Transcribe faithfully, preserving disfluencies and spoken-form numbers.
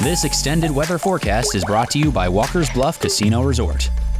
This extended weather forecast is brought to you by Walker's Bluff Casino Resort.